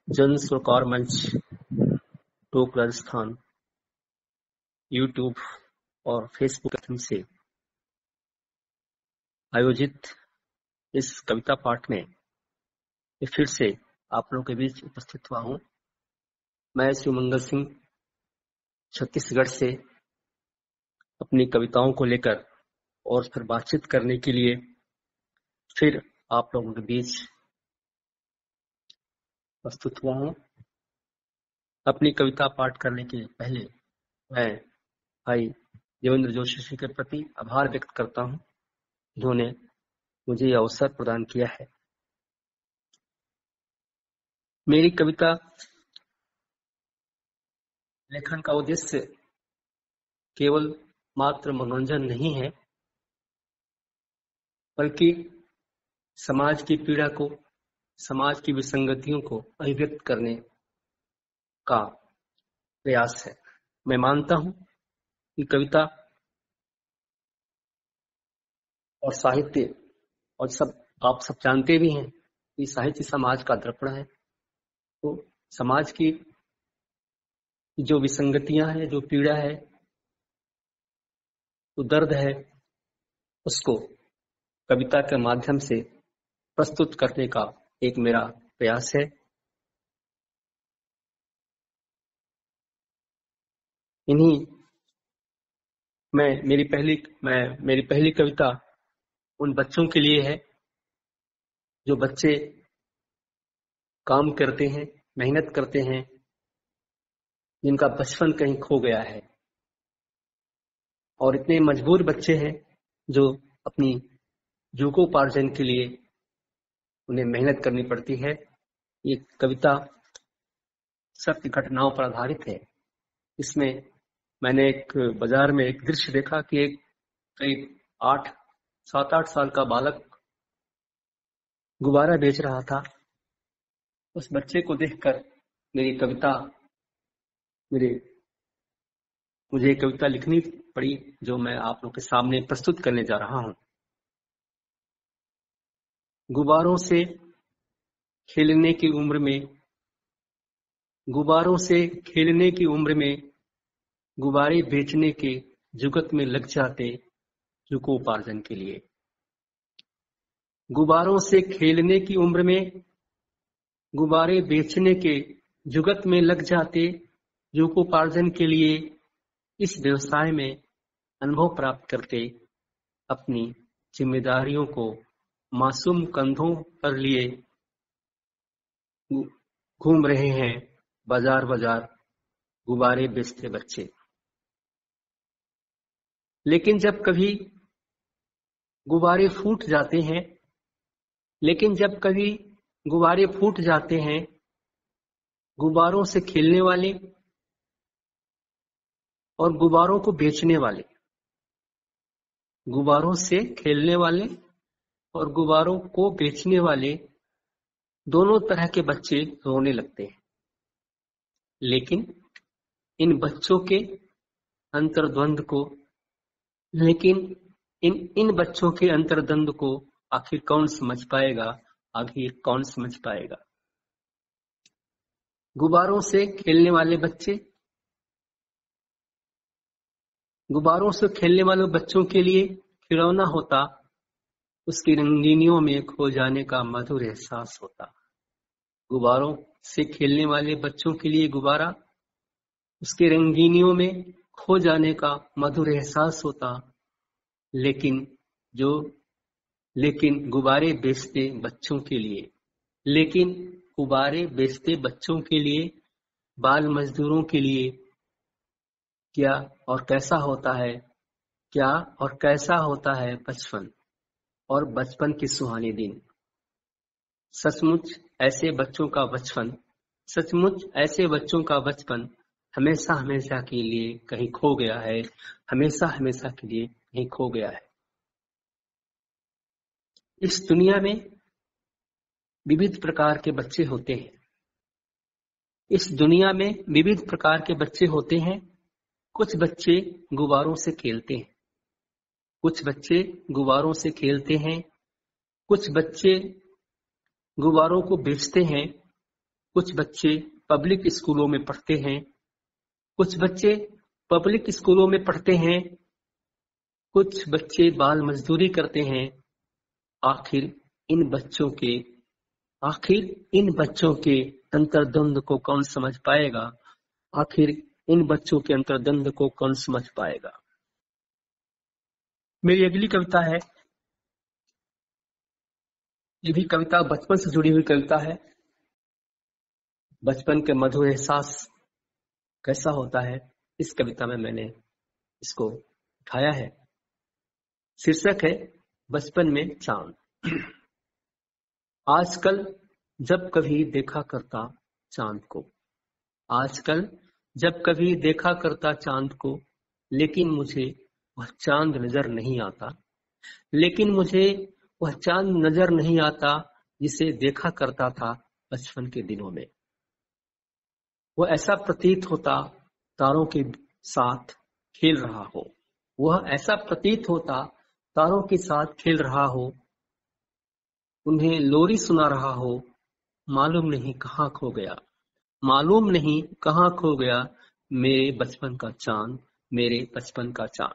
जन सरोकार मंच टोक राजस्थान यूट्यूब और फेसबुक माध्यम से आयोजित इस कविता पाठ में फिर से आप लोगों के बीच उपस्थित हुआ हूँ। मैं शिवमंगल सिंह छत्तीसगढ़ से अपनी कविताओं को लेकर और फिर बातचीत करने के लिए फिर आप लोगों के बीच प्रस्तुत हुआ हूँ। अपनी कविता पाठ करने के पहले मैं भाई देवेंद्र जोशी जी के प्रति आभार व्यक्त करता हूँ, जिन्होंने मुझे यह अवसर प्रदान किया है। मेरी कविता लेखन का उद्देश्य केवल मात्र मनोरंजन नहीं है, बल्कि समाज की पीड़ा को, समाज की विसंगतियों को अभिव्यक्त करने का प्रयास है। मैं मानता हूं कि कविता और साहित्य, और आप सब जानते भी हैं कि साहित्य समाज का दर्पण है। तो समाज की जो विसंगतियां हैं, जो पीड़ा है, जो दर्द है, उसको कविता के माध्यम से प्रस्तुत करने का एक मेरा प्रयास है। मेरी पहली कविता उन बच्चों के लिए है जो बच्चे काम करते हैं, मेहनत करते हैं, जिनका बचपन कहीं खो गया है, और इतने मजबूर बच्चे हैं जो अपनी जीविकोपार्जन के लिए उन्हें मेहनत करनी पड़ती है। ये कविता सत्य घटनाओं पर आधारित है। इसमें मैंने एक बाजार में एक दृश्य देखा कि एक करीब 7-8 साल का बालक गुब्बारा बेच रहा था। उस बच्चे को देखकर मुझे कविता लिखनी पड़ी, जो मैं आप लोगों के सामने प्रस्तुत करने जा रहा हूं। गुब्बारों से खेलने की उम्र में गुब्बारे बेचने के जुगत में लग जाते जीविकोपार्जन के लिए। गुब्बारों से खेलने की उम्र में गुब्बारे बेचने के जुगत में लग जाते जीविकोपार्जन के लिए। इस व्यवसाय में अनुभव प्राप्त करते अपनी जिम्मेदारियों को मासूम कंधों पर लिए घूम रहे हैं बाजार बाजार गुब्बारे बेचते बच्चे। लेकिन जब कभी गुब्बारे फूट जाते हैं, गुब्बारों से खेलने वाले और गुब्बारों को बेचने वाले, गुब्बारों से खेलने वाले और गुब्बारों को बेचने वाले दोनों तरह के बच्चे रोने लगते हैं। लेकिन इन बच्चों के अंतर्द्वंद को आखिर कौन समझ पाएगा? गुब्बारों से खेलने वाले बच्चों के लिए खिलौना होता, उसकी रंगीनियों में खो जाने का मधुर एहसास होता। गुब्बारों से खेलने वाले बच्चों के लिए गुब्बारा उसके रंगीनियों में खो जाने का मधुर एहसास होता। लेकिन गुब्बारे बेचते बच्चों के लिए, बाल मजदूरों के लिए क्या और कैसा होता है बचपन और बचपन के सुहाने दिन। सचमुच ऐसे बच्चों बचपन हमेशा के लिए कहीं खो गया है। इस दुनिया में विविध प्रकार के बच्चे होते हैं। कुछ बच्चे गुब्बारों से खेलते हैं, कुछ बच्चे गुब्बारों को बेचते हैं, कुछ बच्चे पब्लिक स्कूलों में पढ़ते हैं, कुछ बच्चे पब्लिक स्कूलों में पढ़ते हैं, कुछ बच्चे बाल मजदूरी करते हैं। आखिर इन बच्चों के अंतर्द्वंद को कौन समझ पाएगा? आखिर इन बच्चों के अंतर्द्वंद को कौन समझ पाएगा? मेरी अगली कविता है, ये भी कविता बचपन से जुड़ी हुई कविता है। बचपन के मधुर एहसास कैसा होता है, इस कविता में मैंने इसको उठाया है। शीर्षक है बचपन में चांद। आजकल जब कभी देखा करता चांद को, आजकल जब कभी देखा करता चांद को, लेकिन मुझे वह चांद नजर नहीं आता, लेकिन मुझे वह चांद नजर नहीं आता जिसे देखा करता था बचपन के दिनों में। वह ऐसा प्रतीत होता तारों के साथ खेल रहा हो, वह ऐसा प्रतीत होता तारों के साथ खेल रहा हो, उन्हें लोरी सुना रहा हो, मालूम नहीं कहाँ खो गया, मालूम नहीं कहाँ खो गया मेरे बचपन का चांद, मेरे बचपन का चांद।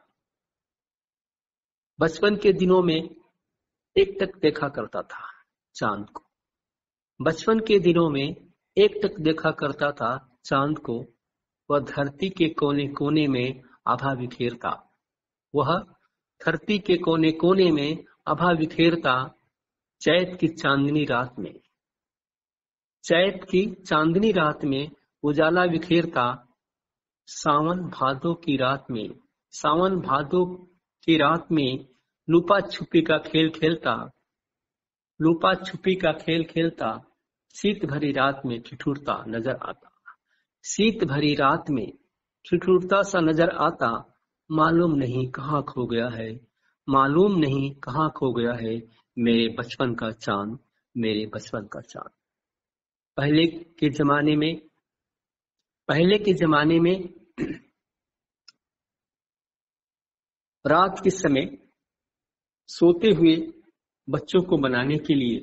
बचपन के दिनों में एकटक देखा करता था चांद को, बचपन के दिनों में एकटक देखा करता था चांद को। वह धरती के कोने कोने में आभा बिखेरता, वह धरती के कोने कोने में आभा बिखेरता, चैत की चांदनी रात में, चैत की चांदनी रात में उजाला बिखेरता, सावन भादों की रात में, सावन भादों की रात में लुपा छुपी का खेल खेलता, लुपा छुपी का खेल खेलता, शीत भरी रात में ठिठुरता नजर आता, शीत भरी रात में ठिठुरता सा नजर आता, मालूम नहीं कहाँ खो गया है, मालूम नहीं कहाँ खो गया है मेरे बचपन का चांद, मेरे बचपन का चांद। पहले के जमाने में रात के समय सोते हुए बच्चों को मनाने के लिए,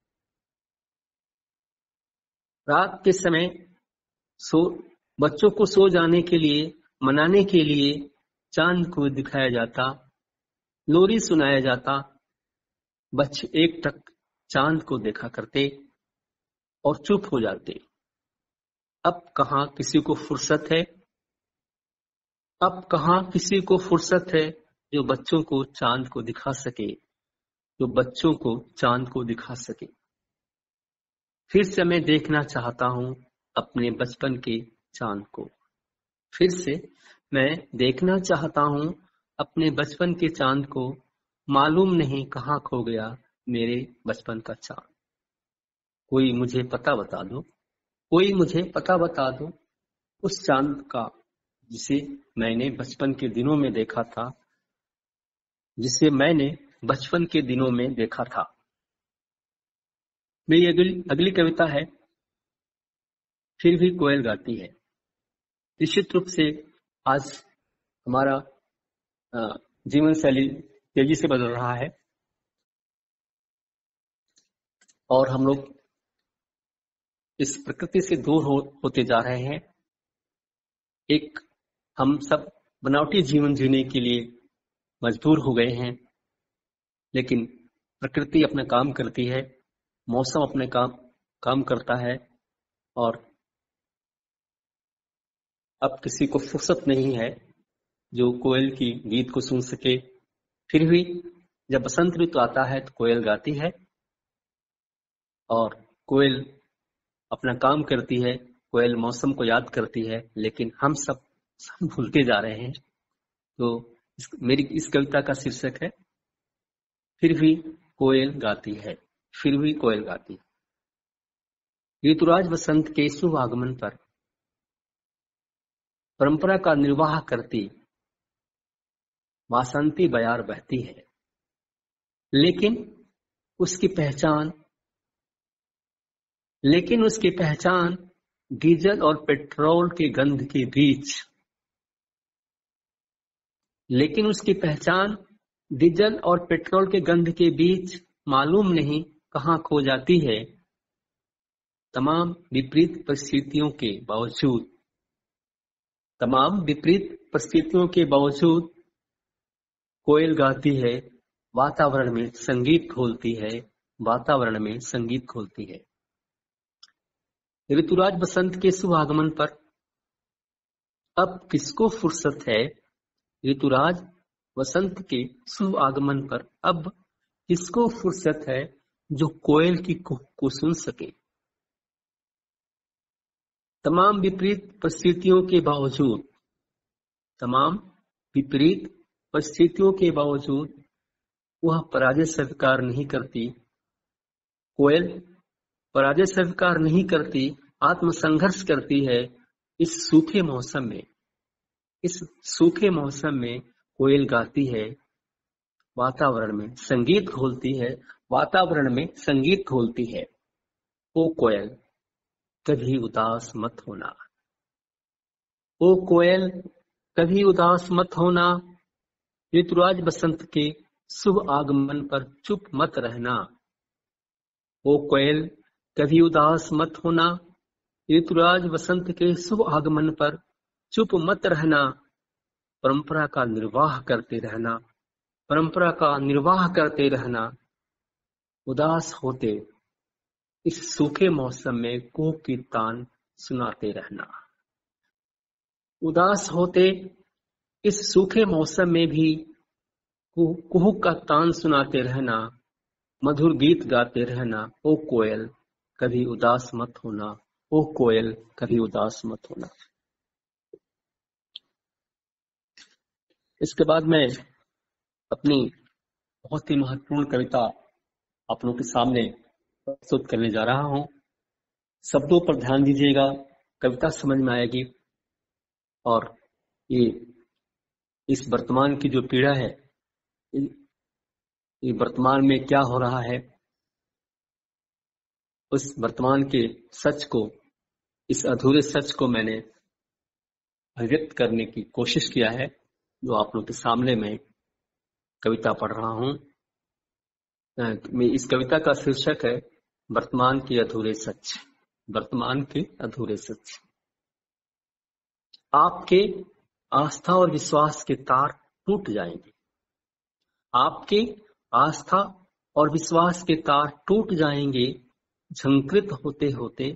रात के समय बच्चों को सो जाने के लिए, मनाने के लिए चांद को दिखाया जाता, लोरी सुनाया जाता। बच्चे एक टक चांद को देखा करते और चुप हो जाते। अब कहाँ किसी को फुर्सत है, अब कहाँ किसी को फुर्सत है जो बच्चों को चांद को दिखा सके, जो बच्चों को चांद को दिखा सके। फिर से मैं देखना चाहता हूँ अपने बचपन के चांद को, फिर से मैं देखना चाहता हूँ अपने बचपन के चांद को, मालूम नहीं कहाँ खो गया मेरे बचपन का चांद। कोई मुझे पता बता दो, कोई मुझे पता बता दो उस चांद का जिसे मैंने बचपन के दिनों में देखा था, जिसे मैंने बचपन के दिनों में देखा था। मेरी अगली कविता है, फिर भी कोयल गाती है। निश्चित रूप से आज हमारा जीवन शैली तेजी से बदल रहा है और हम लोग इस प्रकृति से दूर होते जा रहे हैं। एक हम सब बनावटी जीवन जीने के लिए मजबूर हो गए हैं, लेकिन प्रकृति अपना काम करती है, मौसम अपने काम करता है और अब किसी को फुर्सत नहीं है जो कोयल की गीत को सुन सके। फिर भी जब बसंत ऋतु आता है तो कोयल गाती है और कोयल अपना काम करती है, कोयल मौसम को याद करती है, लेकिन हम सब भूलते जा रहे हैं। तो मेरी इस कविता का शीर्षक है, फिर भी कोयल गाती है, फिर भी कोयल गाती है। ऋतुराज बसंत के शुभ आगमन पर परंपरा का निर्वाह करती वासंती बयार बहती है, लेकिन उसकी पहचान डीजल और पेट्रोल के गंध के बीच, लेकिन उसकी पहचान डीजल और पेट्रोल के गंध के बीच मालूम नहीं कहाँ खो जाती है। तमाम विपरीत परिस्थितियों के बावजूद कोयल गाती है, वातावरण में संगीत घोलती है। ऋतुराज बसंत के शुभ आगमन पर अब किसको फुर्सत है? ऋतुराज बसंत के शुभ आगमन पर अब किसको फुर्सत है जो कोयल की कुहू को सुन सके? तमाम विपरीत परिस्थितियों के बावजूद वह पराजय स्वीकार नहीं करती। कोयल पराजय स्वीकार नहीं करती, आत्मसंघर्ष करती है। इस सूखे मौसम में कोयल गाती है, वातावरण में संगीत घोलती है। ओ कोयल कभी उदास मत होना, ओ कोयल कभी उदास मत होना, ऋतुराज बसंत के शुभ आगमन पर चुप मत रहना। ओ कोयल कभी उदास मत होना, ऋतुराज बसंत के शुभ आगमन पर चुप मत रहना। परंपरा का निर्वाह करते रहना। उदास होते इस सूखे मौसम में कुहू की तान सुनाते रहना। उदास होते इस सूखे मौसम में भी कुहू का तान सुनाते रहना, मधुर गीत गाते रहना। ओ कोयल कभी उदास मत होना, ओ कोयल कभी उदास मत होना। इसके बाद मैं अपनी बहुत ही महत्वपूर्ण कविता आप लोगों के सामने प्रस्तुत करने जा रहा हूं। शब्दों पर ध्यान दीजिएगा, कविता समझ में आएगी। और ये इस वर्तमान की जो पीड़ा है, ये वर्तमान में क्या हो रहा है, उस वर्तमान के सच को, इस अधूरे सच को मैंने अभिव्यक्त करने की कोशिश किया है, जो आप लोगों के सामने मैं कविता पढ़ रहा हूं। इस कविता का शीर्षक है वर्तमान के अधूरे सच। वर्तमान के अधूरे सच। आपके आस्था और विश्वास के तार टूट जाएंगे। आपके आस्था और विश्वास के तार टूट जाएंगे। झंकृत होते होते,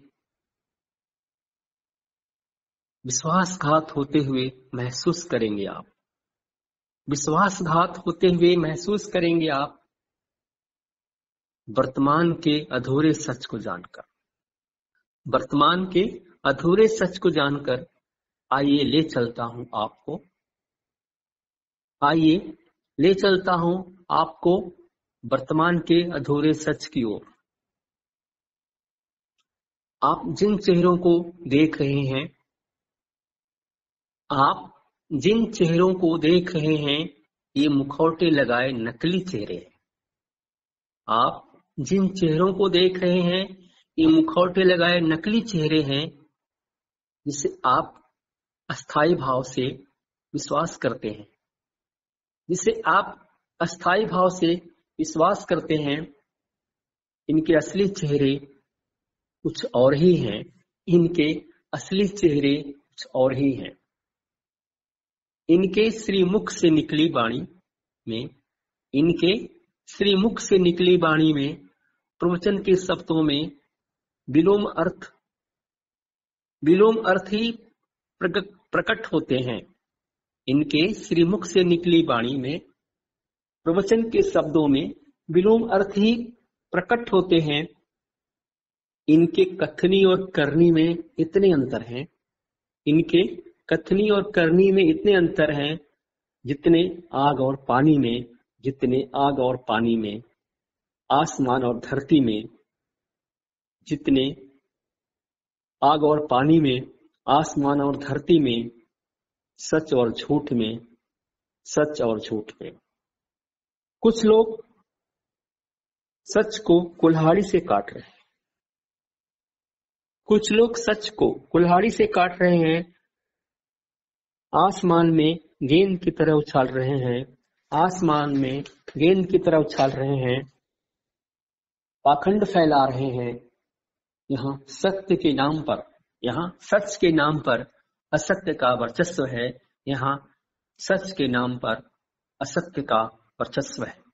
विश्वासघात होते हुए महसूस करेंगे आप। विश्वासघात होते हुए महसूस करेंगे आप, वर्तमान के अधूरे सच को जानकर। वर्तमान के अधूरे सच को जानकर आइए ले चलता हूं आपको, आइए ले चलता हूं आपको वर्तमान के अधूरे सच की ओर। आप जिन चेहरों को देख रहे हैं, आप जिन चेहरों को देख रहे हैं, ये मुखौटे लगाए नकली चेहरे हैं। आप जिन चेहरों को देख रहे हैं, ये मुखौटे लगाए नकली चेहरे हैं, जिसे आप अस्थाई भाव से विश्वास करते हैं, जिसे आप अस्थाई भाव से विश्वास करते हैं। इनके असली चेहरे कुछ और ही हैं। इनके असली चेहरे कुछ और ही हैं। इनके श्रीमुख से निकली वाणी में, इनके श्रीमुख से निकली वाणी में, प्रवचन के शब्दों में विलोम अर्थ ही प्रकट होते हैं। इनके श्रीमुख से निकली वाणी में, प्रवचन के शब्दों में विलोम अर्थ ही प्रकट होते हैं। इनके कथनी और करनी में इतने अंतर हैं। इनके कथनी और करनी में इतने अंतर हैं, जितने आग और पानी में, जितने आग और पानी में, आसमान और धरती में, जितने आग और पानी में, आसमान और धरती में, सच और झूठ में, सच और झूठ में। कुछ लोग सच को कुल्हाड़ी से काट रहे हैं। कुछ लोग सच को कुल्हाड़ी से काट रहे हैं, आसमान में गेंद की तरह उछाल रहे हैं, आसमान में गेंद की तरह उछाल रहे हैं, पाखंड फैला रहे हैं, यहाँ सत्य के नाम पर, यहाँ सच के नाम पर असत्य का वर्चस्व है, यहाँ सच के नाम पर असत्य का वर्चस्व है।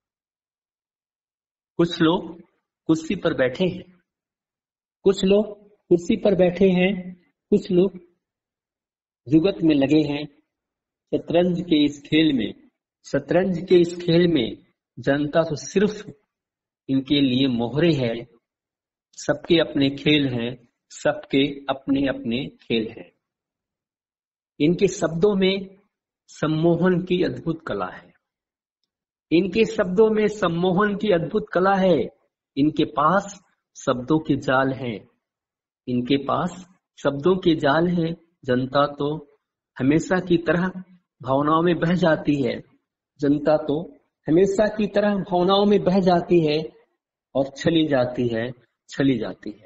कुछ लोग कुर्सी पर बैठे हैं, कुछ लोग कुर्सी पर बैठे हैं, कुछ लोग जुगत में लगे हैं। शतरंज के इस खेल में, शतरंज के इस खेल में जनता तो सिर्फ इनके लिए मोहरे है। सबके अपने खेल हैं, सबके अपने अपने खेल हैं। इनके शब्दों में सम्मोहन की अद्भुत कला है, इनके शब्दों में सम्मोहन की अद्भुत कला है। इनके पास शब्दों के जाल हैं, इनके पास शब्दों के जाल हैं। जनता तो हमेशा की तरह भावनाओं में बह जाती है, जनता तो हमेशा की तरह भावनाओं में बह जाती है और चली जाती है, चली जाती है।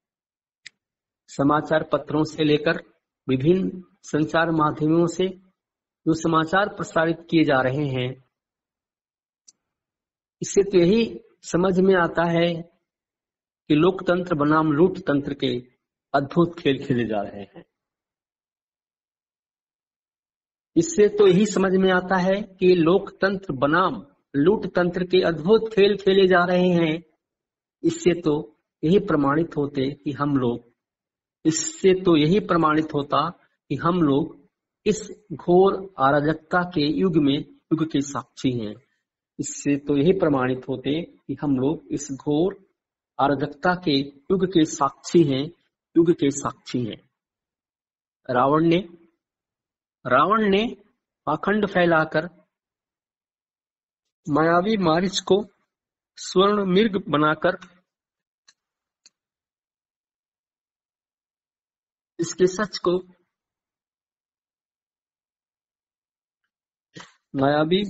समाचार पत्रों से लेकर विभिन्न संचार माध्यमों से जो समाचार प्रसारित किए जा रहे हैं, इससे तो यही समझ में आता है कि लोकतंत्र बनाम लूट तंत्र के अद्भुत खेल खेले जा रहे हैं। इससे तो यही समझ में आता है कि लोकतंत्र बनाम लूट तंत्र के अद्भुत खेल खेले जा रहे हैं। इससे तो यही प्रमाणित होते कि हम लोग, इससे तो यही प्रमाणित होता कि हम लोग इस घोर अराजकता के युग में युग के साक्षी हैं। इससे तो यही प्रमाणित होते कि हम लोग इस घोर अराजकता के युग के साक्षी हैं, युग के साक्षी हैं। रावण ने पाखंड फैलाकर मायावी मारीच को स्वर्ण मृग बनाकर इसके सच को मायावी,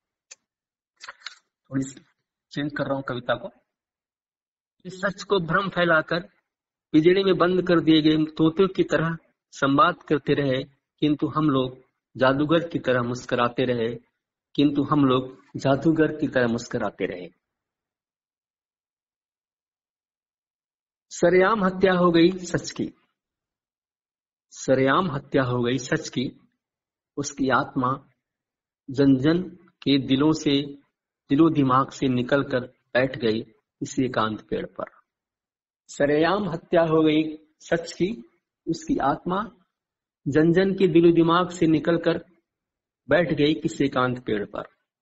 थोड़ी सी चेंज कर रहा हूं कविता को, इस सच को भ्रम फैलाकर पिंजड़े में बंद कर दिए गए तोतों की तरह संवाद करते रहे, किंतु हम लोग जादूगर की तरह मुस्कुराते रहे, किंतु हम लोग जादूगर की तरह मुस्कुराते रहे। सरेआम हत्या हो गई सच की, सरेआम हत्या हो गई सच की। उसकी आत्मा जन जन के दिलों से, दिलो दिमाग से निकलकर बैठ गई इस एकांत पेड़ पर। सरेआम हत्या हो गई सच की, उसकी आत्मा जन जन के दिलो दिमाग से निकलकर बैठ गई किसी एकांत पेड़ पर।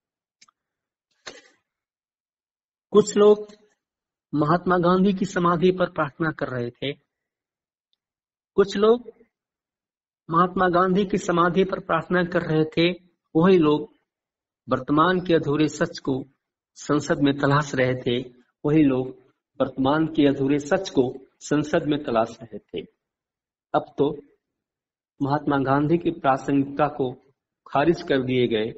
कुछ लोग महात्मा गांधी की समाधि पर प्रार्थना कर रहे थे, कुछ लोग महात्मा गांधी की समाधि पर प्रार्थना कर रहे थे। वही लोग वर्तमान के अधूरे सच को संसद में तलाश रहे थे, वही लोग वर्तमान के अधूरे सच को संसद में तलाश रहे थे। अब तो महात्मा गांधी की प्रासंगिकता को खारिज कर दिए गए,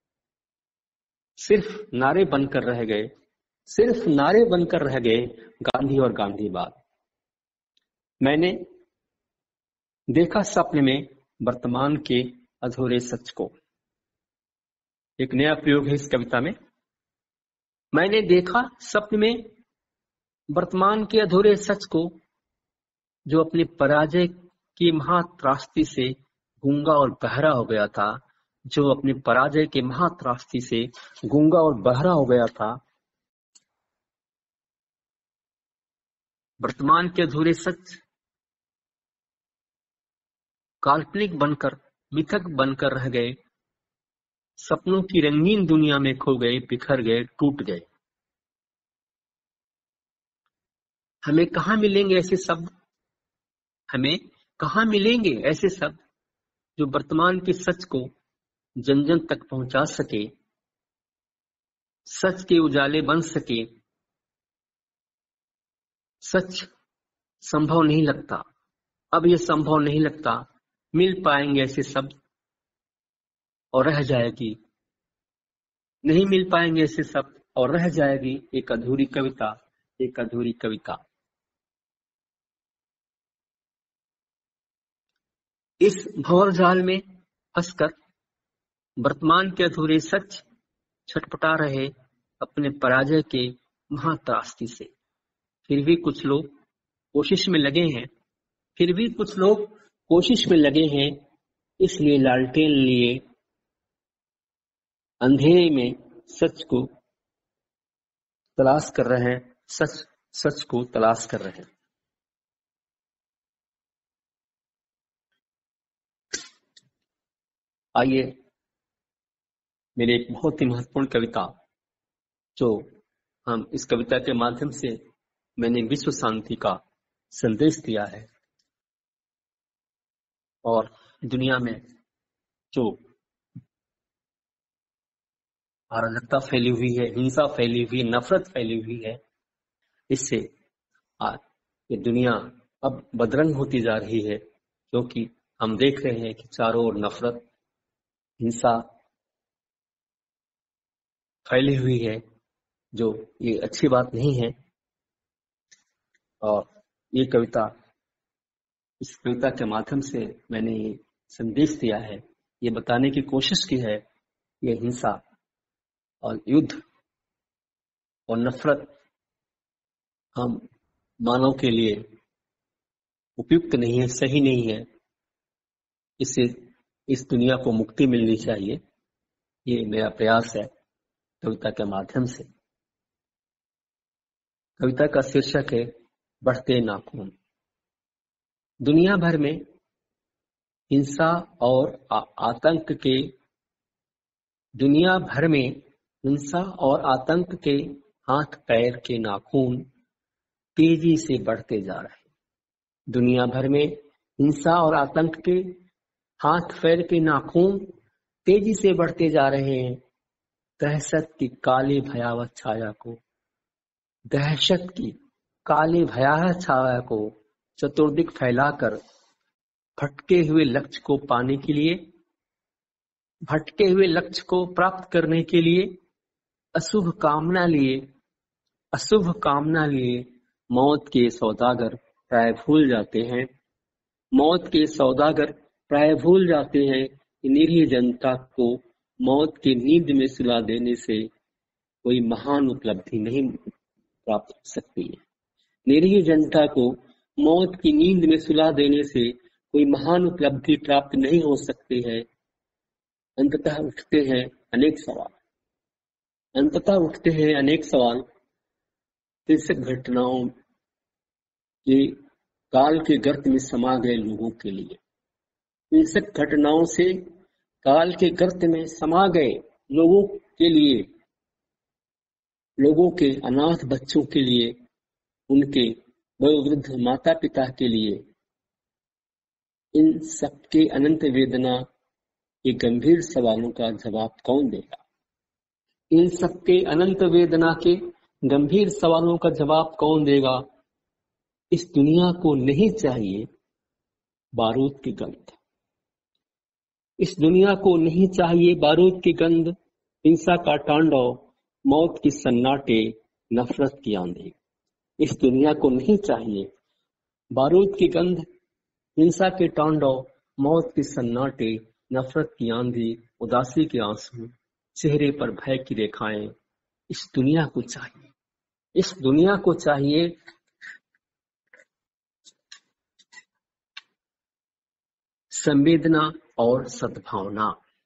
सिर्फ नारे बनकर रह गए, सिर्फ नारे बनकर रह गए गांधी और गांधीवाद। मैंने देखा सपने में वर्तमान के अधूरे सच को। एक नया प्रयोग है इस कविता में। मैंने देखा सपने में वर्तमान के अधूरे सच को, जो अपने पराजय की महात्रासदी से गूंगा और बहरा हो गया था, जो अपने पराजय के महात्रासदी से गूंगा और बहरा हो गया था। वर्तमान के अधूरे सच काल्पनिक बनकर, मिथक बनकर रह गए, सपनों की रंगीन दुनिया में खो गए, बिखर गए, टूट गए। हमें कहाँ मिलेंगे ऐसे शब्द, हमें कहाँ मिलेंगे ऐसे शब्द जो वर्तमान के सच को जन जन तक पहुंचा सके, सच के उजाले बन सके। सच संभव नहीं लगता, अब यह संभव नहीं लगता मिल पाएंगे ऐसे शब्द, और रह जाएगी, नहीं मिल पाएंगे ऐसे शब्द और रह जाएगी एक अधूरी कविता, एक अधूरी कविता। इस भंवर जाल में फंसकर वर्तमान के अधूरे सच छटपटा रहे अपने पराजय के महात्रासदी से। फिर भी कुछ लोग कोशिश में लगे हैं, फिर भी कुछ लोग कोशिश में लगे हैं, इसलिए लालटेन लिए अंधेरे में सच को तलाश कर रहे हैं, सच को तलाश कर रहे हैं। आइए मेरी एक बहुत ही महत्वपूर्ण कविता, जो हम इस कविता के माध्यम से मैंने विश्व शांति का संदेश दिया है और दुनिया में जो अराजकता फैली हुई है, हिंसा फैली हुई, नफरत फैली हुई है, इससे आज ये दुनिया अब बदरंग होती जा रही है, क्योंकि हम देख रहे हैं कि चारों ओर नफरत, हिंसा फैली हुई है, जो ये अच्छी बात नहीं है। और ये कविता, इस कविता के माध्यम से मैंने ये संदेश दिया है, ये बताने की कोशिश की है, ये हिंसा और युद्ध और नफरत हम मानव के लिए उपयुक्त नहीं है, सही नहीं है। इससे इस दुनिया को मुक्ति मिलनी चाहिए। ये मेरा प्रयास है कविता के माध्यम से। कविता का शीर्षक है बढ़ते नाखून। दुनिया भर में हिंसा और आतंक के हाथ पैर के नाखून तेजी से बढ़ते जा रहे हैं। दुनिया भर में हिंसा और आतंक के हाथ पैर के नाखून तेजी से बढ़ते जा रहे हैं। दहशत की काली भयावह छाया को चतुर्दिक फैलाकर भटके हुए लक्ष्य को प्राप्त करने के लिए अशुभ कामना लिए मौत के सौदागर प्राय भूल जाते हैं कि निरीह जनता को मौत की नींद में सुला देने से कोई महान उपलब्धि नहीं प्राप्त हो सकती है। निरीह जनता को मौत की नींद में सुला देने से कोई महान उपलब्धि प्राप्त नहीं हो सकती है। अंततः उठते हैं अनेक सवाल हिंसक घटनाओं के काल के गर्त में समा गए लोगों के लिए। हिंसक घटनाओं से काल के गर्त में समा गए लोगों के लिए, लोगों के अनाथ बच्चों के लिए, उनके वयोवृद्ध माता पिता के लिए, इन सबके अनंत वेदना के गंभीर सवालों का जवाब कौन देगा? इन सबके अनंत वेदना के गंभीर सवालों का जवाब कौन देगा? इस दुनिया को नहीं चाहिए बारूद की गंध। इस दुनिया को नहीं चाहिए बारूद की गंध, हिंसा का तांडव, मौत की सन्नाटे, नफरत की आंधी। इस दुनिया को नहीं चाहिए बारूद की गंध, हिंसा के तांडव, मौत की सन्नाटे, नफरत की आंधी, उदासी के आंसू, चेहरे पर भय की रेखाएं। इस दुनिया को चाहिए संवेदना और सद्भावना।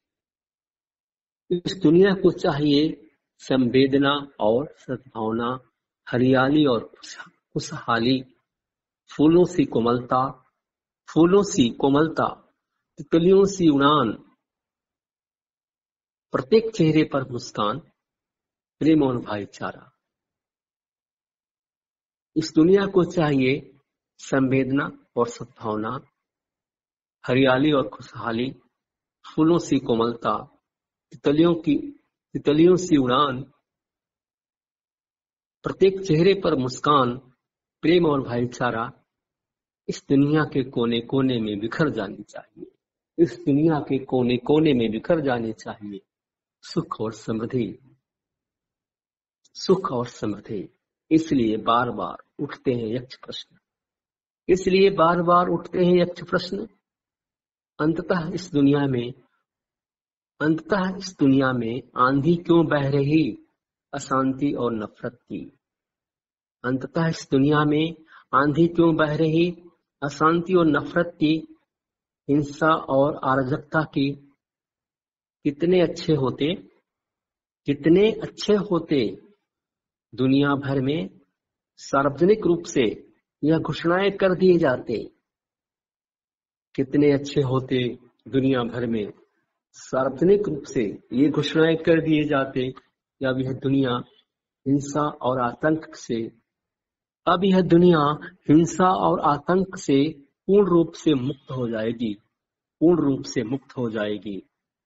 इस दुनिया को चाहिए संवेदना और सद्भावना, हरियाली और खुशहाली, फूलों सी कोमलता, तितलियों सी उड़ान, प्रत्येक चेहरे पर मुस्कान, प्रेम और भाईचारा। इस दुनिया को चाहिए संवेदना और सद्भावना, हरियाली और खुशहाली, फूलों सी कोमलता, तितलियों सी उड़ान, प्रत्येक चेहरे पर मुस्कान, प्रेम और भाईचारा। इस दुनिया के कोने कोने में बिखर जानी चाहिए। इस दुनिया के कोने कोने में बिखर जानी चाहिए सुख और समृद्धि। इसलिए बार बार उठते हैं यक्ष प्रश्न। अंततः इस दुनिया में आंधी क्यों बह रही अशांति और नफरत की? अंततः इस दुनिया में आंधी क्यों बह रही, अशांति और नफरत की, हिंसा और अराजकता की। कितने अच्छे होते, कितने अच्छे होते दुनिया भर में सार्वजनिक रूप से यह घोषणाएं कर दिए जाते। कितने अच्छे होते दुनिया भर में सार्वजनिक रूप से ये घोषणाएं कर दिए जाते कि अब यह दुनिया हिंसा और आतंक से, अब यह दुनिया हिंसा और आतंक से पूर्ण रूप से मुक्त हो जाएगी, पूर्ण रूप से मुक्त हो जाएगी।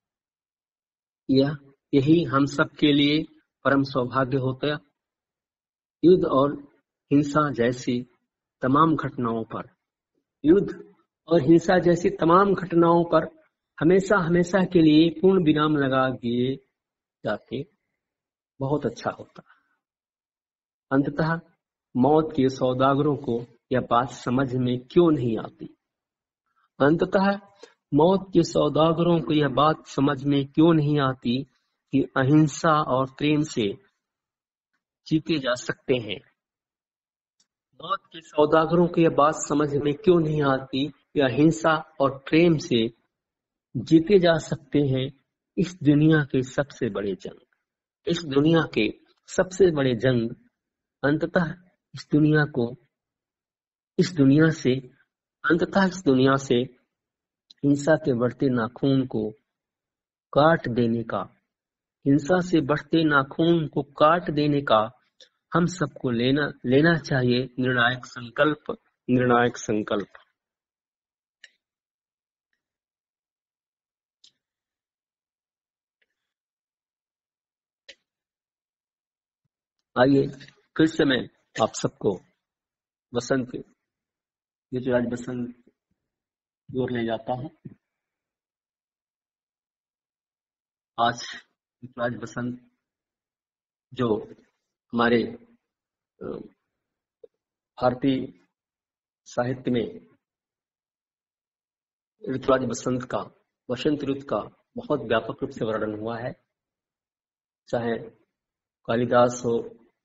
यही हम सब के लिए परम सौभाग्य होता। युद्ध और हिंसा जैसी तमाम घटनाओं पर, युद्ध और हिंसा जैसी तमाम घटनाओं पर हमेशा हमेशा के लिए पूर्ण विराम लगा दिए जाते, बहुत अच्छा होता। अंततः मौत के सौदागरों को यह बात समझ में क्यों नहीं आती? अंततः मौत के सौदागरों को यह बात समझ में क्यों नहीं आती कि अहिंसा और प्रेम से जीते जा सकते हैं? मौत के सौदागरों को यह बात समझ में क्यों नहीं आती कि अहिंसा और प्रेम से जीते जा सकते हैं इस दुनिया के सबसे बड़े जंग, इस दुनिया के सबसे बड़े जंग। अंततः इस दुनिया को, इस दुनिया से, अंततः इस दुनिया से हिंसा के बढ़ते नाखून को काट देने का, हिंसा से बढ़ते नाखून को काट देने का हम सबको लेना चाहिए निर्णायक संकल्प, निर्णायक संकल्प। आइए फिर से मैं आप सबको बसंत, ये जो आज बसंत की ओर ले जाता हूँ। आज बसंत जो हमारे भारतीय साहित्य में ऋतुराज बसंत का, वसंत ऋतु का बहुत व्यापक रूप से वर्णन हुआ है। चाहे कालिदास हो,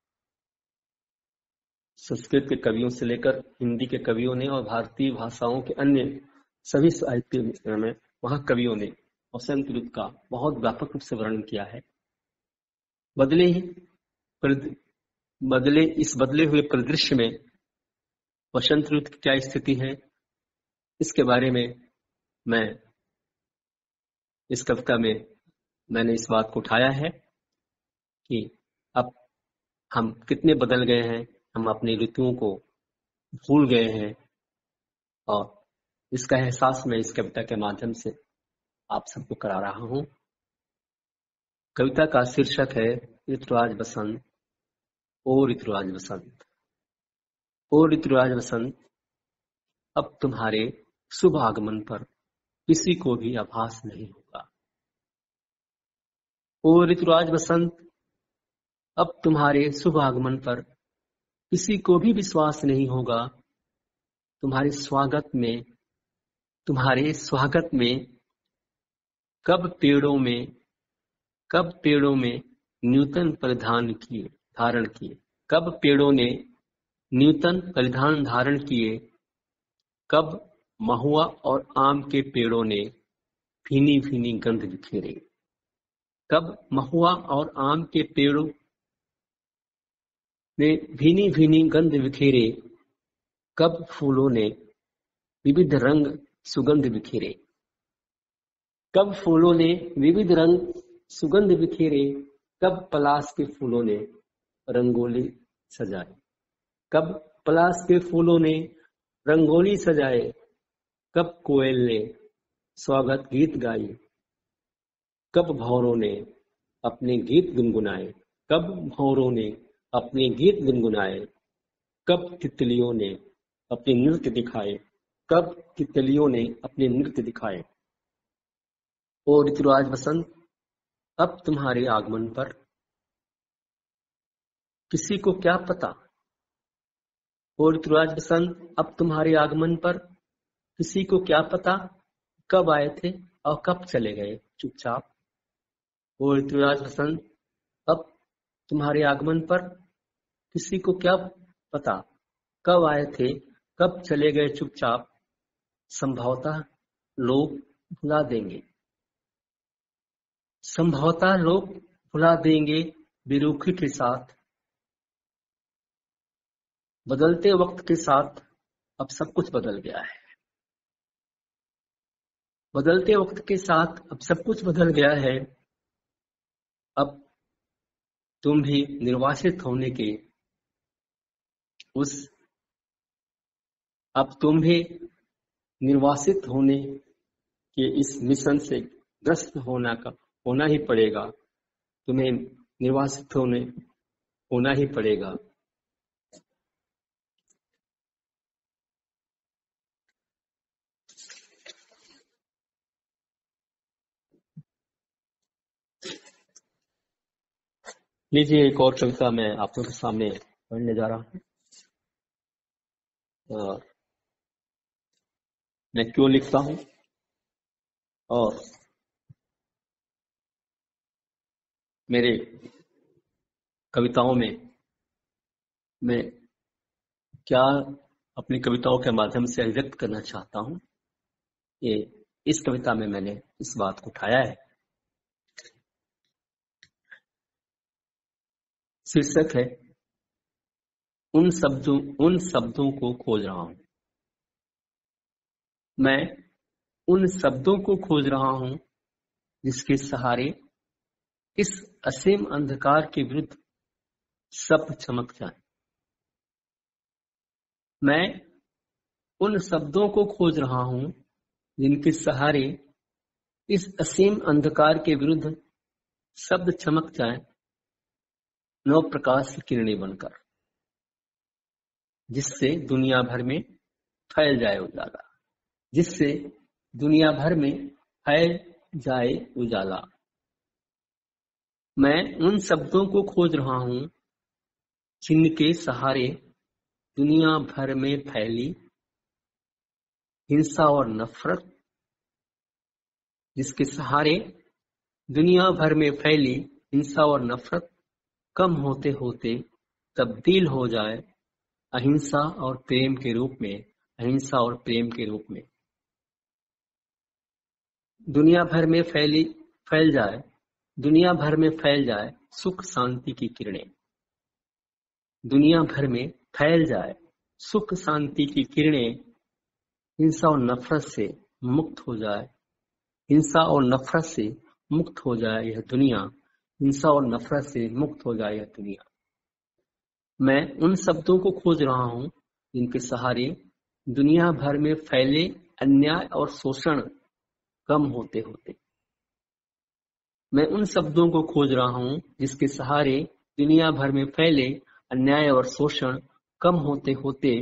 संस्कृत के कवियों से लेकर हिंदी के कवियों ने, और भारतीय भाषाओं के अन्य सभी साहित्य में वहाँ कवियों ने वसंत ऋतु का बहुत व्यापक रूप से वर्णन किया है। इस बदले हुए परिदृश्य में वसंत ऋतु की क्या स्थिति है, इसके बारे में मैं इस कविता में मैंने इस बात को उठाया है कि अब हम कितने बदल गए हैं, हम अपनी ऋतुओं को भूल गए हैं, और इसका एहसास मैं इस कविता के माध्यम से आप सबको करा रहा हूं। कविता का शीर्षक है ऋतुराज बसंत, ओ ऋतुराज बसंत। ओ ऋतुराज बसंत, अब तुम्हारे शुभ आगमन पर किसी को भी आभास नहीं होगा। ओ ऋतुराज बसंत, अब तुम्हारे शुभ आगमन पर किसी को भी विश्वास नहीं होगा। तुम्हारे स्वागत में कब पेड़ों में नूतन परिधान किए, धारण किए, कब पेड़ों ने नूतन परिधान धारण किए, कब महुआ और आम के पेड़ों ने भीनी भीनी गंध बिखेरे, कब महुआ और आम के पेड़ों ने भीनी भीनी गंध बिखेरे, कब फूलों ने विविध रंग सुगंध बिखेरे, कब फूलों ने विविध रंग सुगंध बिखेरे, कब पलाश के फूलों ने रंगोली सजाए, कब पलाश के फूलों ने रंगोली सजाए, कब कोयल ने स्वागत गीत गाई, कब भौरों ने अपने गीत गुनगुनाए, कब भौरों ने अपने गीत गुनगुनाए, कब तितलियों ने अपने नृत्य दिखाए, कब तितलियों ने अपने नृत्य दिखाए। ओ ऋतुराज बसंत, अब तुम्हारे आगमन पर किसी को क्या पता। ओ ऋतुराज बसंत, अब तुम्हारे आगमन पर किसी को क्या पता, कब आए थे और कब चले गए चुपचाप। ओ ऋतुराज बसंत, अब तुम्हारे आगमन पर किसी को क्या पता, कब आए थे, कब चले गए चुपचाप, संभवतः लोग भुला देंगे। संभवतः लोग भुला देंगे बेरुखी के साथ। बदलते वक्त के साथ अब सब कुछ बदल गया है। बदलते वक्त के साथ अब सब कुछ बदल गया है। अब तुम भी निर्वासित होने के उस अब तुम भी निर्वासित होने के इस मिशन से ग्रस्त होना ही पड़ेगा। तुम्हें निर्वासित होना ही पड़ेगा। लीजिए एक और कविता मैं आप लोगों के सामने पढ़ने जा रहा हूँ। और मैं क्यों लिखता हूँ और मेरे कविताओं में मैं क्या अपनी कविताओं के माध्यम से अभिव्यक्त करना चाहता हूँ, ये इस कविता में मैंने इस बात को उठाया है। शीर्षक है उन शब्दों को खोज रहा हूं। मैं उन शब्दों को खोज रहा हूं जिसके सहारे इस असीम अंधकार के विरुद्ध सब चमक जाए। मैं उन शब्दों को खोज रहा हूं जिनके सहारे इस असीम अंधकार के विरुद्ध शब्द चमक जाए, नव प्रकाश की किरणें बनकर, जिससे दुनिया भर में फैल जाए उजाला। जिससे दुनिया भर में फैल जाए उजाला। मैं उन शब्दों को खोज रहा हूं जिनके सहारे दुनिया भर में फैली हिंसा और नफरत, जिसके सहारे दुनिया भर में फैली हिंसा और नफरत कम होते होते तब्दील हो जाए अहिंसा और प्रेम के रूप में। अहिंसा और प्रेम के रूप में दुनिया भर में फैल जाए, दुनिया भर में फैल जाए सुख शांति की किरणें। दुनिया भर में फैल जाए सुख शांति की किरणें। हिंसा और नफरत से मुक्त हो जाए, हिंसा और नफरत से मुक्त हो जाए यह दुनिया। हिंसा और नफरत से मुक्त हो जाए यह दुनिया। मैं उन शब्दों को खोज रहा हूं जिनके सहारे दुनिया भर में फैले अन्याय और शोषण कम होते होते। मैं उन शब्दों को खोज रहा हूं जिसके सहारे दुनिया भर में फैले अन्याय और शोषण कम होते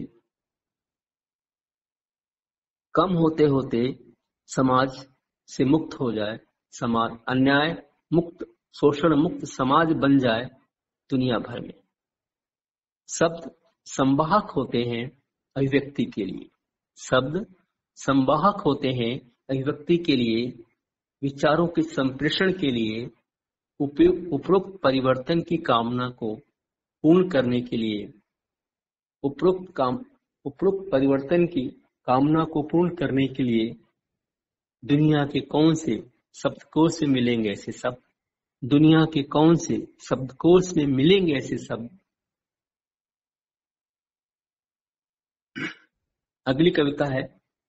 होते समाज से मुक्त हो जाए। समाज अन्याय मुक्त, शोषण मुक्त समाज बन जाए दुनिया भर में। शब्द संवाहक होते हैं अभिव्यक्ति के लिए। शब्द संवाहक होते हैं अभिव्यक्ति के लिए, विचारों के संप्रेषण के लिए, उपरोक्त परिवर्तन की कामना को पूर्ण करने के लिए। उपरोक्त परिवर्तन की कामना को पूर्ण करने के लिए दुनिया के कौन से शब्दकोश में मिलेंगे ऐसे शब्द? दुनिया के कौन से शब्दकोश में मिलेंगे ऐसे शब्द? अगली कविता है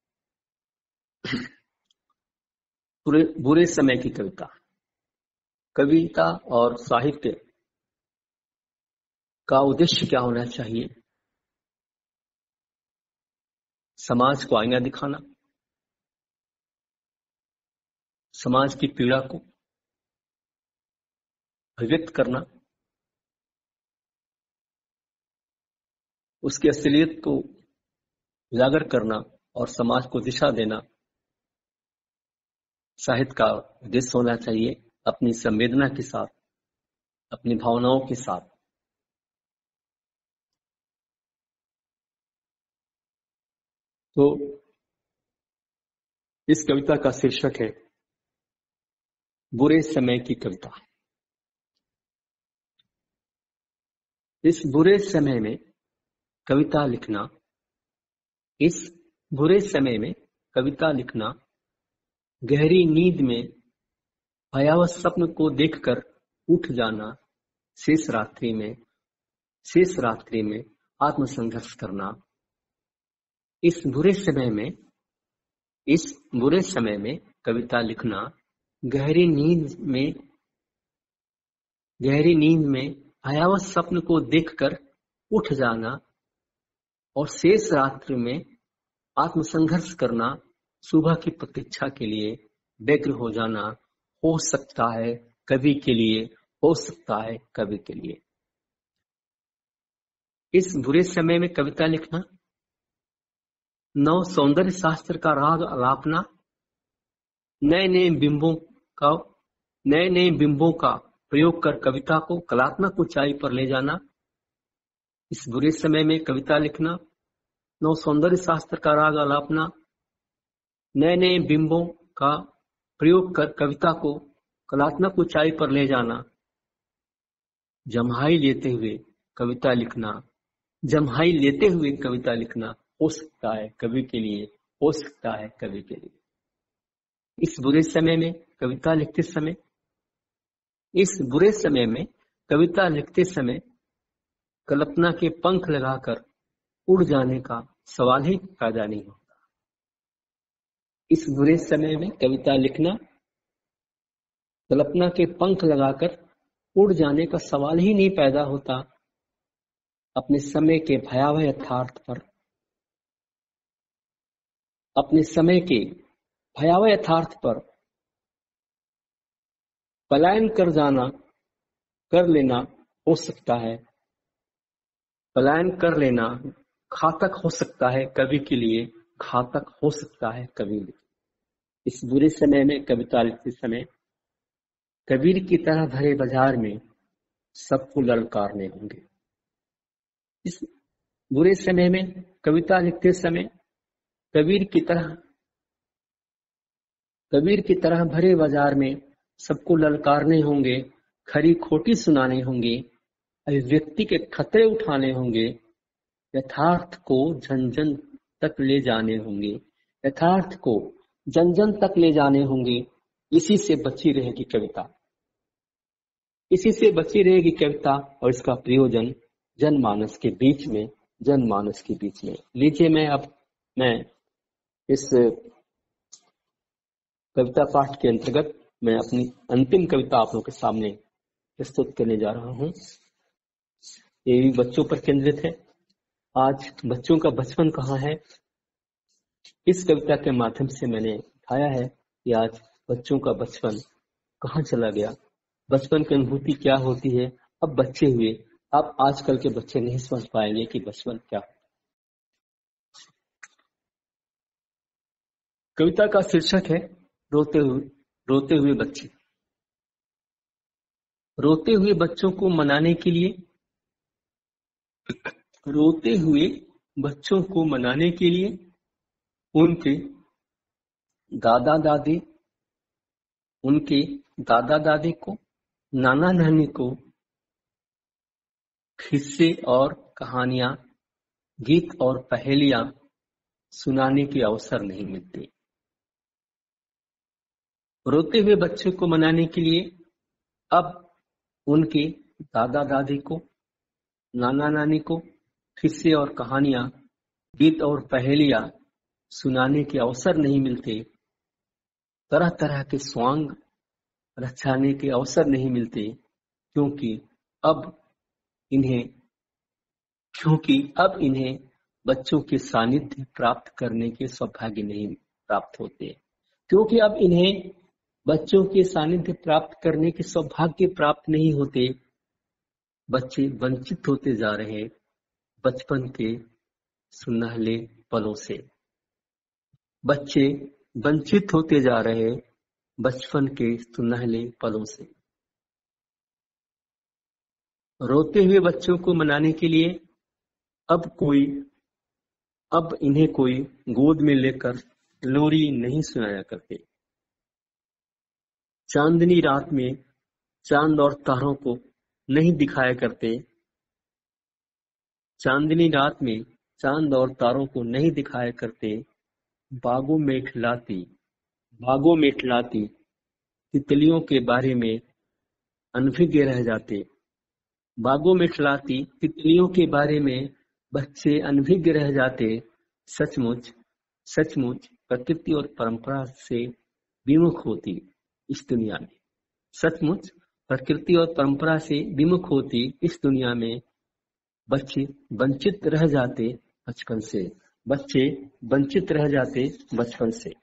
बुरे समय की कविता। कविता और साहित्य का उद्देश्य क्या होना चाहिए? समाज को आईना दिखाना, समाज की पीड़ा को अभिव्यक्त करना, उसकी असलियत को उजागर करना और समाज को दिशा देना साहित्य का उद्देश्य होना चाहिए। अपनी संवेदना के साथ, अपनी भावनाओं के साथ। तो इस कविता का शीर्षक है बुरे समय की कविता। इस बुरे समय में कविता लिखना। इस बुरे समय में कविता लिखना गहरी नींद में भयावह स्वप्न को देखकर उठ जाना, शेष रात्रि में आत्मसंघर्ष करना। इस बुरे समय में कविता लिखना गहरी नींद में भयावह स्वप्न को देखकर उठ जाना और शेष रात्रि में आत्मसंघर्ष करना, सुबह की प्रतीक्षा के लिए व्यग्र हो जाना। हो सकता है कवि के लिए, हो सकता है कवि के लिए। इस बुरे समय में कविता लिखना नव सौंदर्य शास्त्र का राग अलापना, नए नए बिंबों का प्रयोग कर कविता को कलात्मक ऊंचाई पर ले जाना। इस बुरे समय में कविता लिखना नव सौंदर्य शास्त्र का राग अलापना, नए नए बिंबों का प्रयोग कर कविता को कलात्मक ऊंचाई पर ले जाना। जम्हाई लेते हुए कविता लिखना हो सकता है कवि के लिए, हो सकता है कवि के लिए। इस बुरे समय में कविता लिखते समय कल्पना के पंख लगाकर उड़ जाने का सवाल ही पैदा नहीं होता। इस बुरे समय में कविता लिखना कल्पना के पंख लगाकर उड़ जाने का सवाल ही नहीं पैदा होता। अपने समय के भयावह यथार्थ पर पलायन कर लेना हो सकता है। पलायन कर लेना घातक हो सकता है कवि के लिए, घातक हो सकता है कवि के लिए। इस बुरे समय में कविता लिखते समय कबीर की तरह भरे बाजार में सबको ललकारने होंगे। इस बुरे समय में कविता लिखते समय कबीर की तरह भरे बाजार में सबको ललकारने होंगे, खरी खोटी सुनाने होंगे, अभिव्यक्ति के खतरे उठाने होंगे, यथार्थ को जन जन तक ले जाने होंगे। इसी से बची रहेगी कविता और इसका प्रयोजन जनमानस के बीच में। लीजिए मैं इस कविता पाठ के अंतर्गत मैं अपनी अंतिम कविता आप लोगों के सामने प्रस्तुत करने जा रहा हूँ। ये भी बच्चों पर केंद्रित है। आज बच्चों का बचपन कहाँ है, इस कविता के माध्यम से मैंने दिखाया है कि आज बच्चों का बचपन कहाँ चला गया, बचपन की अनुभूति क्या होती है। अब बच्चे हुए, अब आजकल के बच्चे नहीं समझ पाएंगे कि बचपन क्या है। कविता का शीर्षक है रोते हुए बच्चे। रोते हुए बच्चों को मनाने के लिए उनके दादा दादी को, नाना नानी को किस्से और कहानियां, गीत और पहेलियां सुनाने के अवसर नहीं मिलते। रोते हुए बच्चों को मनाने के लिए अब उनके दादा दादी को, नाना नानी को किस्से और कहानियां, गीत और पहेलियां सुनाने के अवसर नहीं मिलते। तरह तरह के स्वांग रचाने के अवसर नहीं मिलते, क्योंकि अब इन्हें बच्चों के सानिध्य प्राप्त करने के सौभाग्य नहीं प्राप्त होते। क्योंकि अब इन्हें बच्चों के सानिध्य प्राप्त करने के सौभाग्य प्राप्त नहीं होते, बच्चे वंचित होते जा रहे बचपन के सुनहले पलों से। बच्चे वंचित होते जा रहे बचपन के सुनहले पलों से। रोते हुए बच्चों को मनाने के लिए अब इन्हें कोई गोद में लेकर लोरी नहीं सुनाया करते। चांदनी रात में चांद और तारों को नहीं दिखाया करते। चांदनी रात में चांद और तारों को नहीं दिखाया करते, बागों में खिलाती तितलियों के बारे में अनभिज्ञ रह जाते। बागों में खिलाती तितलियों के बारे में बच्चे अनभिज्ञ रह जाते। सचमुच सचमुच प्रकृति और परंपरा से विमुख होती इस दुनिया में। सचमुच प्रकृति और परंपरा से विमुख होती इस दुनिया में बच्चे वंचित रह जाते बचपन से। बच्चे वंचित रह जाते बचपन से।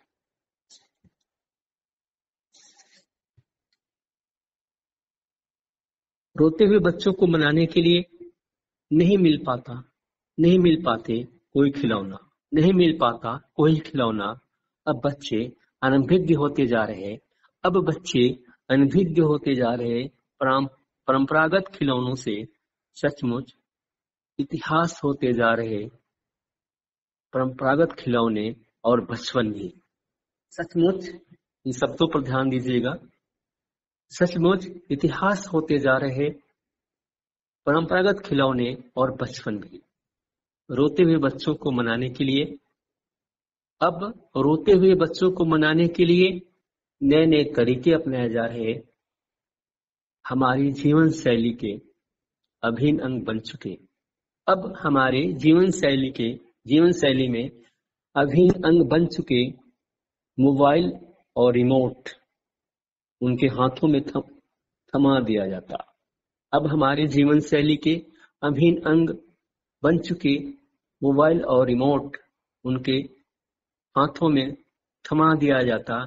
रोते हुए बच्चों को मनाने के लिए नहीं मिल पाते कोई खिलौना, नहीं मिल पाता कोई खिलौना। अब बच्चे अनभिज्ञ होते जा रहे। अब बच्चे अनभिज्ञ होते जा रहे परंपरागत खिलौनों से। सचमुच इतिहास होते जा रहे परंपरागत खिलौने और बचपन भी। सचमुच इन शब्दों पर ध्यान दीजिएगा। सचमुच इतिहास होते जा रहे परंपरागत खिलौने और बचपन भी। रोते हुए बच्चों को मनाने के लिए, अब रोते हुए बच्चों को मनाने के लिए नए नए तरीके अपनाए जा रहे, हमारी जीवन शैली के अभिन्न अंग बन चुके। अब हमारे जीवन शैली में अभिन्न अंग बन चुके मोबाइल और रिमोट उनके हाथों में थमा दिया जाता। अब हमारे जीवन शैली के अभिन्न अंग बन चुके मोबाइल और रिमोट उनके हाथों में थमा दिया जाता।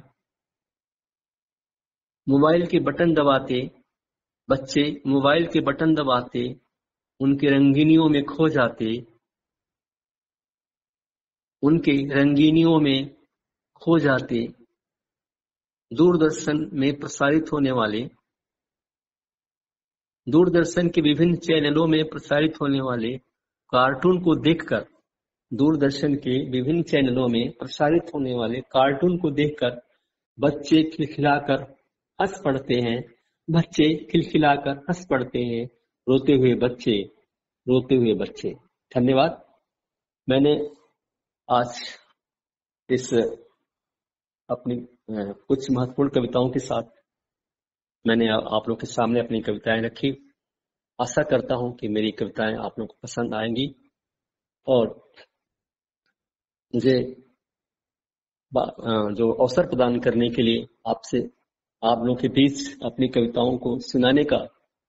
मोबाइल के बटन दबाते बच्चे, मोबाइल के बटन दबाते उनके रंगीनियों में खो जाते। उनके रंगीनियों में खो जाते। दूरदर्शन में प्रसारित होने वाले, दूरदर्शन के विभिन्न चैनलों में प्रसारित होने वाले कार्टून को देखकर, दूरदर्शन के विभिन्न चैनलों में प्रसारित होने वाले कार्टून को देखकर बच्चे खिलखिलाकर हंस पड़ते हैं। बच्चे खिलखिलाकर हंस पड़ते हैं। रोते हुए बच्चे। धन्यवाद। मैंने आज इस अपनी कुछ महत्वपूर्ण कविताओं के साथ मैंने आप लोग के सामने अपनी कविताएं रखी। आशा करता हूं कि मेरी कविताएं आप लोगों को पसंद आएंगी और मुझे जो अवसर प्रदान करने के लिए आप लोगों के बीच अपनी कविताओं को सुनाने का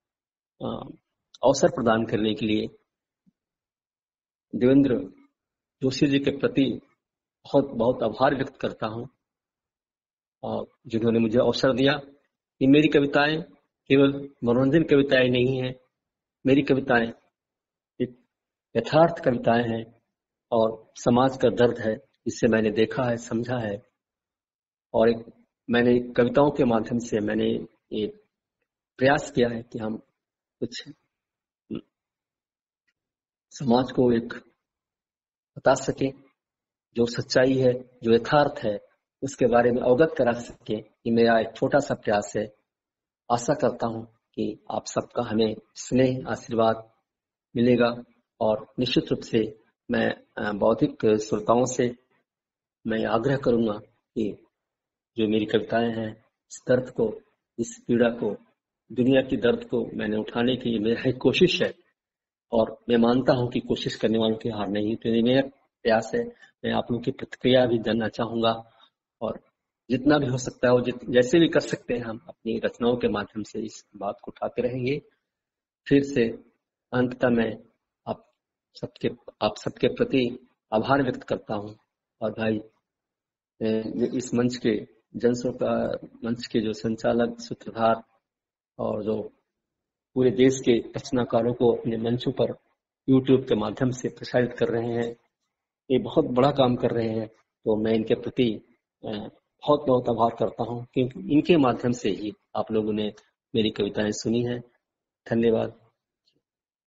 अवसर प्रदान करने के लिए देवेंद्र जोशी जी के प्रति बहुत बहुत आभार व्यक्त करता हूं, और जिन्होंने मुझे अवसर दिया कि मेरी कविताएं केवल मनोरंजन कविताएं नहीं हैं। मेरी कविताएं एक यथार्थ कविताएं हैं और समाज का दर्द है, जिससे मैंने देखा है, समझा है। और मैंने कविताओं के माध्यम से मैंने ये प्रयास किया है कि हम कुछ समाज को एक बता सके, जो सच्चाई है, जो यथार्थ है, उसके बारे में अवगत करा सके। ये मेरा एक छोटा सा प्रयास है। आशा करता हूं कि आप सबका हमें स्नेह आशीर्वाद मिलेगा, और निश्चित रूप से मैं बौद्धिक श्रोताओं से मैं आग्रह करूंगा कि जो मेरी कविताएं हैं, इस दर्द को, इस पीड़ा को, दुनिया की दर्द को मैंने उठाने की मेरा एक कोशिश है, और मैं मानता हूं कि कोशिश करने वालों की हार नहीं। तो ये मेरा प्रयास है। मैं आप लोगों की प्रतिक्रिया भी जानना चाहूंगा, और जितना भी हो सकता है, जैसे भी कर सकते हैं, हम अपनी रचनाओं के माध्यम से इस बात को उठाते रहेंगे। फिर से अंततः मैं आप सबके प्रति आभार व्यक्त करता हूं। और भाई, इस मंच के मंच के जो संचालक, सूत्रधार और जो पूरे देश के रचनाकारों को अपने मंचों पर YouTube के माध्यम से प्रसारित कर रहे हैं, ये बहुत बड़ा काम कर रहे हैं। तो मैं इनके प्रति बहुत बहुत आभार करता हूं, क्योंकि इनके माध्यम से ही आप लोगों ने मेरी कविताएं सुनी हैं। धन्यवाद।